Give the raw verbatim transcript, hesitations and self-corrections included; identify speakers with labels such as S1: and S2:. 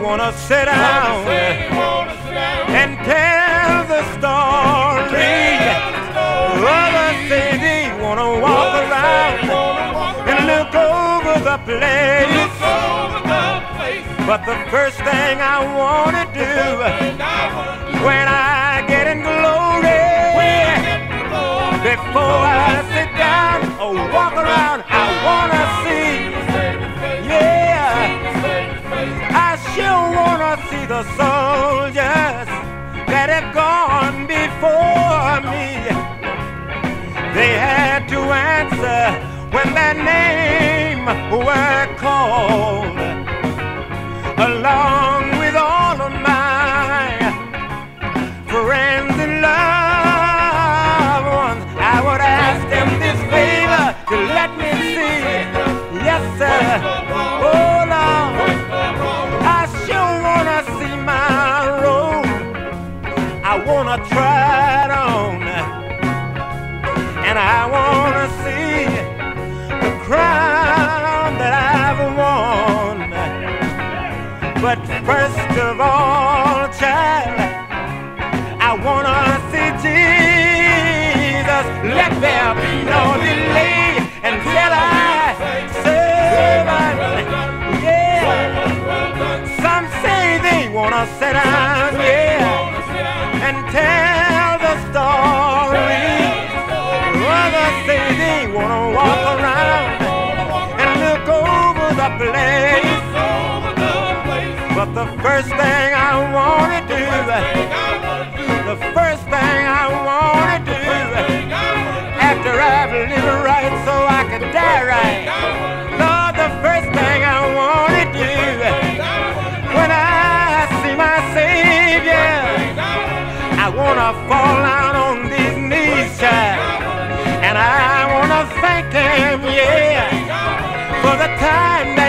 S1: wanna sit down and tell the story. Others say they wanna walk around and look over the place. But the first thing I wanna do when I get in glory, before I sit down or walk around, I wanna see, yeah, I sure wanna see the soldiers that have gone before me. They had to answer when their name were called, along with all of my friends and loved ones. I would ask them this favor to let me see, yes sir, oh Lord, I sure wanna see my road. I wanna try it on, and I wanna see the crown that I've won. But first of all, child, I wanna see Jesus. Let there be no delay until I serve Him. Yeah. Some say they wanna sit down, yeah, and tell the story. Others say they wanna walk around and look over the place. But the first thing I wanna do, the first thing I wanna do, after I've lived right so I can die right, Lord, the first thing I wanna do, when I see my Savior, I wanna fall down on these knees, child, and I wanna thank Him, yeah, for the time that